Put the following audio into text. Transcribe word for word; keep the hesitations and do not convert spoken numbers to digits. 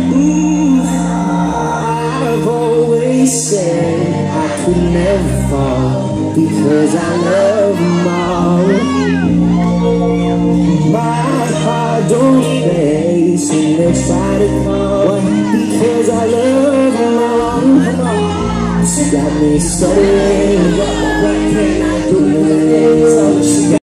Mm, I've always said I could never fall because I love them all. My heart don't face and they try to call because I love them all. Come on, she got me stuttering. What can I do?